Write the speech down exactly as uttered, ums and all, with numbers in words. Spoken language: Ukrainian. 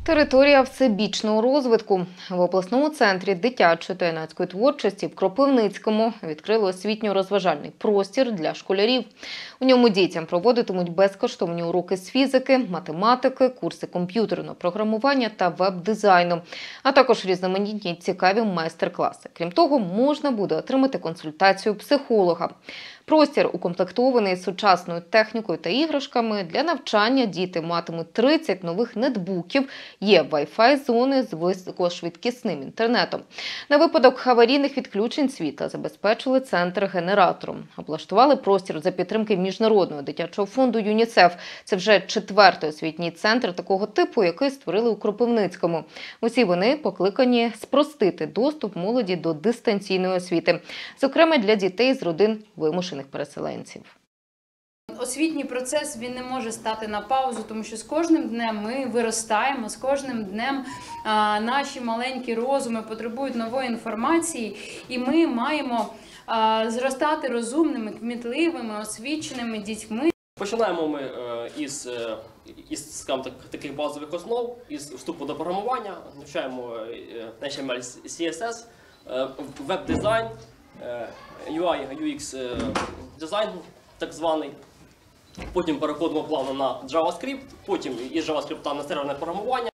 Територія всебічного розвитку. В обласному центрі дитячої та юнацької творчості в Кропивницькому відкрили освітньо-розважальний простір для школярів. У ньому дітям проводитимуть безкоштовні уроки з фізики, математики, курси комп'ютерного програмування та веб-дизайну, а також різноманітні цікаві майстер-класи. Крім того, можна буде отримати консультацію психолога. Простір укомплектований сучасною технікою та іграшками. Для навчання діти матимуть тридцять нових нетбуків, є вай-фай-зони з високошвидкісним інтернетом. На випадок аварійних відключень світла забезпечили центр генератором. Облаштували простір за підтримки Міжнародного дитячого фонду ЮНІСЕФ. Це вже четвертий освітній центр такого типу, який створили у Кропивницькому. Усі вони покликані спростити доступ молоді до дистанційної освіти, зокрема для дітей з родин вимушених переселенців. Освітній процес, він не може стати на паузу, тому що з кожним днем ми виростаємо, з кожним днем а, наші маленькі розуми потребують нової інформації, і ми маємо а, зростати розумними, кмітливими, освіченими дітьми. Починаємо ми із, із скажімо так, таких базових основ, із вступу до програмування, навчаємо на ейч ем ель, сі ес ес, веб-дизайн, ю ай, ю екс дизайн так званий. Потім переходимо плавно на JavaScript, потім із JavaScript на серверне програмування.